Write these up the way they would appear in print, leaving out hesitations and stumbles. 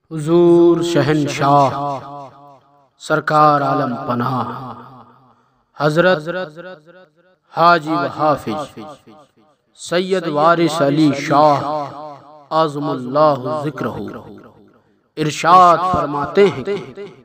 حضور شہنشاہ سرکار عالم پناہ حضرت حاجی و حافظ سید وارث علی شاہ اعظم اللہ ذکرہ ارشاد فرماتے ہیں کہ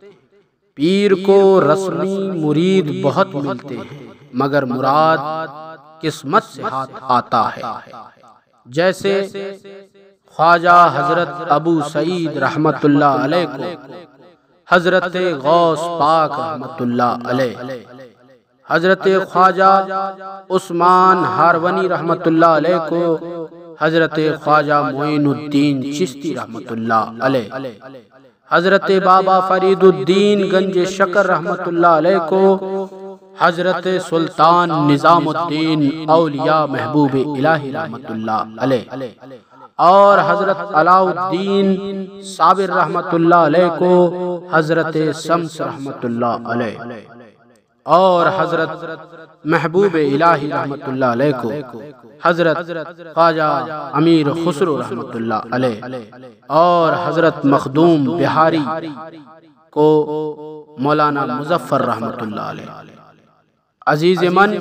پیر کو رسمی مرید بہت ملتے ہیں مگر مراد قسمت سے ہاتھ آتا ہے۔ جیسے خواجہ حضرت ابو سعید رحمت اللہ علیہ کو حضرت غوث پاک رحمت اللہ علیہ، حضرت خواجہ عثمان ہارونی رحمت اللہ علیہ کو حضرت خواجہ معین الدین چشتی رحمت اللہ علیہ، حضرت بابا فرید الدین گنج شکر رحمت اللہ علیہ کو حضرت سلطان نظام الدین اولیاء محبوب الہی رحمت اللہ علیہ، اور حضرت علاء الدین صابر رحمت اللہ علیہ کو حضرت شمس رحمت اللہ علیہ، اور حضرت محبوب الہی رحمت اللہ علیہ کو حضرت خواجہ امیر خسرو رحمت اللہ علیہ، اور حضرت مخدوم بہاری کو مولانا مظفر رحمت اللہ علیہ۔ عزیز من،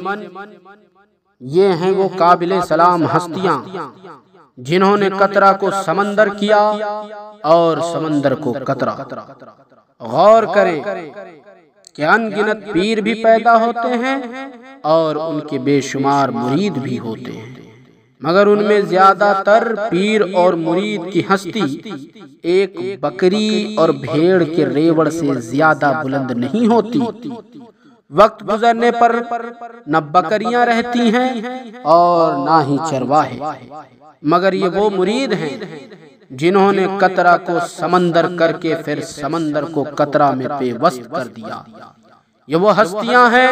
یہ ہیں وہ قابل سلام ہستیاں جنہوں نے قطرہ کو سمندر کیا اور سمندر کو قطرہ۔ غور کریں کہ ان گنت پیر بھی پیدا ہوتے ہیں اور ان کے بے شمار مرید بھی ہوتے ہیں، مگر ان میں زیادہ تر پیر اور مرید کی ہستی ایک بکری اور بھیڑ کے ریوڑ سے زیادہ بلند نہیں ہوتی۔ وقت گزرنے پر نہ بکریاں رہتی ہیں اور نہ ہی چرواہے، مگر یہ وہ مرید ہیں جنہوں نے قطرہ کو سمندر کر کے پھر سمندر کو قطرہ میں پیوست کر دیا۔ یہ وہ ہستیاں ہیں،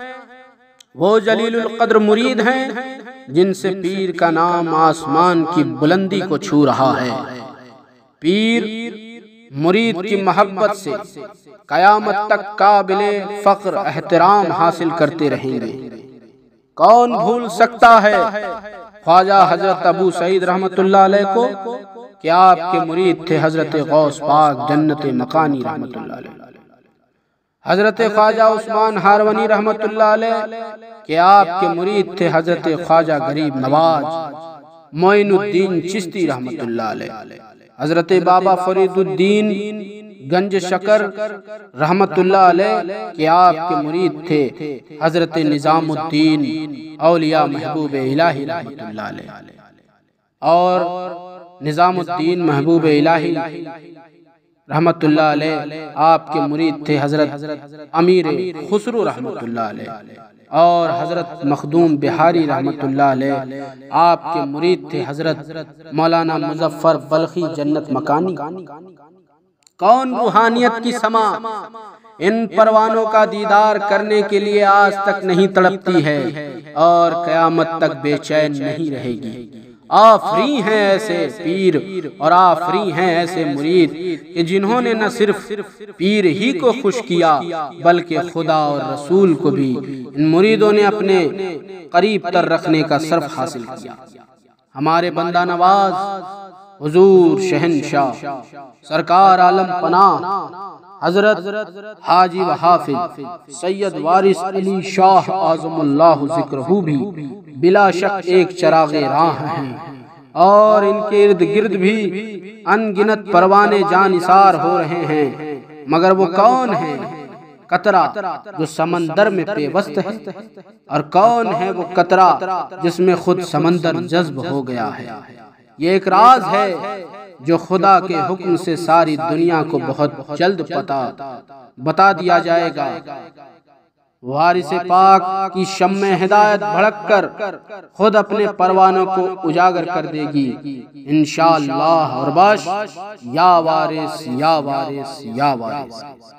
وہ جلیل القدر مرید ہیں جن سے پیر کا نام آسمان کی بلندی کو چھو رہا ہے۔ پیر مرید کی محبت سے قیامت تک قابل فخر احترام حاصل کرتے رہیں گے۔ کون بھول سکتا ہے خواجہ حضرت ابو سعید رحمت اللہ علیہ کو کہ آپ کے مرید تھے حضرت غوث پاک جنت مکانی رحمت اللہ علیہ، حضرت خواجہ عثمان ہارونی رحمت اللہ علیہ کہ آپ کے مرید تھے حضرت خواجہ غریب نواز معین الدین چشتی رحمت اللہ علیہ، حضرت بابا فرید الدین گنج شکر رحمت اللہ علیہ کہ آپ کے مرید تھے حضرت نظام الدین اولیاء محبوب الہی رحمت اللہ علیہ، اور نظام الدین محبوب الہی رحمت اللہ علیہ آپ کے مرید تھے حضرت امیر خسرو رحمت اللہ علیہ، اور حضرت مخدوم بہاری رحمت اللہ علیہ آپ کے مرید تھے حضرت مولانا مظفر بلخی جنت مکانی۔ کون روحانیت کی سما ان پروانوں کا دیدار کرنے کے لیے آج تک نہیں تڑپتی ہے اور قیامت تک بے چین نہیں رہے گی؟ آفرین ہیں ایسے پیر اور آفرین ہیں ایسے مرید کہ جنہوں نے نہ صرف پیر ہی کو خوش کیا بلکہ خدا اور رسول کو بھی ان مریدوں نے اپنے قریب تر رکھنے کا شرف حاصل کیا۔ ہمارے بندہ نواز حضور شہنشاہ سرکار عالم پناہ حضرت حاجی و حافظ سید وارث علی شاہ اعظم اللہ ذکرہ بھی بلا شک ایک چراغ راہ ہیں، اور ان کے ارد گرد بھی ان گنت پروانے جانثار ہو رہے ہیں، مگر وہ کون ہیں؟ قطرہ جو سمندر میں پیوست ہے، اور کون ہے وہ قطرہ جس میں خود سمندر جذب ہو گیا ہے؟ یہ ایک راز ہے جو خدا کے حکم سے ساری دنیا کو بہت جلد بتا دیا جائے گا۔ وارث پاک کی شمع ہدایت بھڑک کر خود اپنے پروانوں کو اجاگر کر دے گی انشاءاللہ، اور بس یا وارث یا وارث یا وارث۔